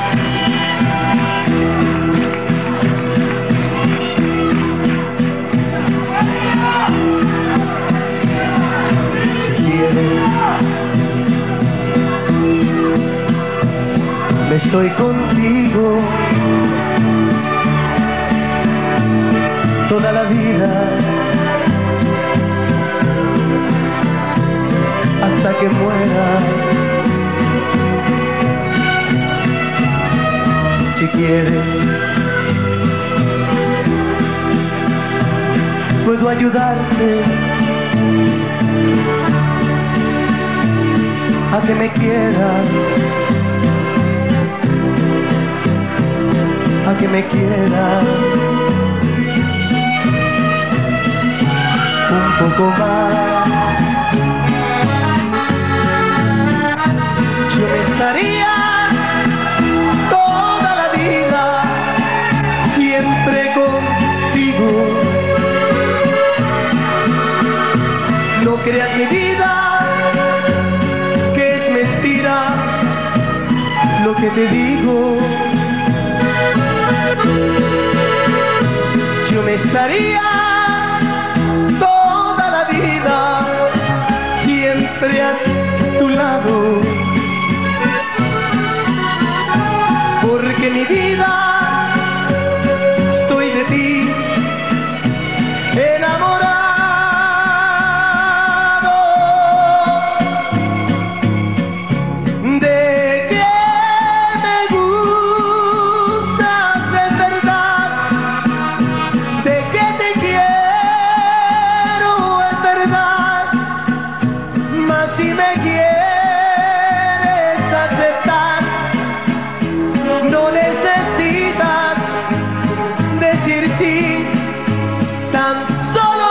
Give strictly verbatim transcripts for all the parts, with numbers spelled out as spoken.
Estoy contigo toda la vida hasta que muera. Si quieres, puedo ayudarte a que me quieras, a que me quieras un poco más. Yo me estaría toda la vida siempre contigo. No creas mi vida que es mentira lo que te digo. Yo me estaría toda la vida siempre a tu lado, porque mi vida estoy de ti enamorado. De que me gustas de verdad, de que te quiero es verdad, mas si me quieres aceptar, no necesitas decir sí, tan solo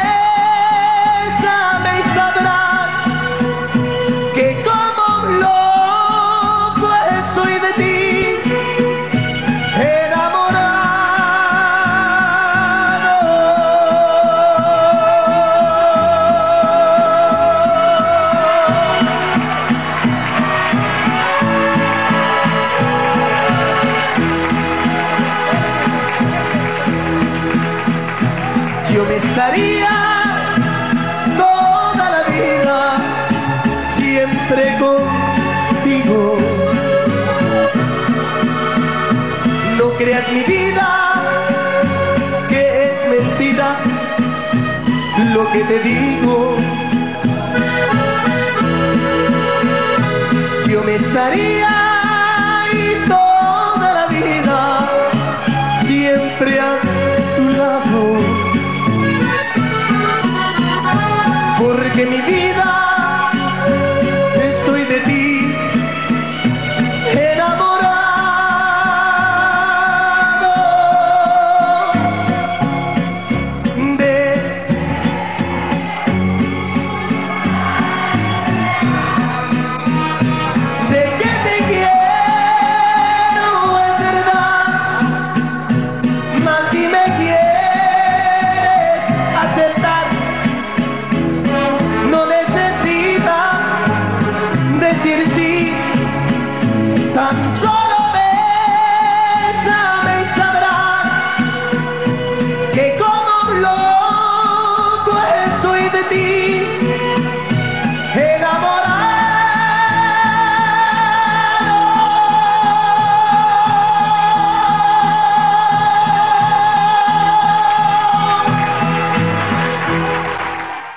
bésame y sabrás que como loco estoy de ti enamorado. Yo me estaría toda la vida siempre contigo. No creas mi vida que es mentira lo que te digo. Yo me estaría ahí toda la vida siempre a tu lado, porque mi vida estoy de ti enamorado. De, de que te quiero es verdad, mas si me quieres aceptar, no necesitas decir sí, tan solo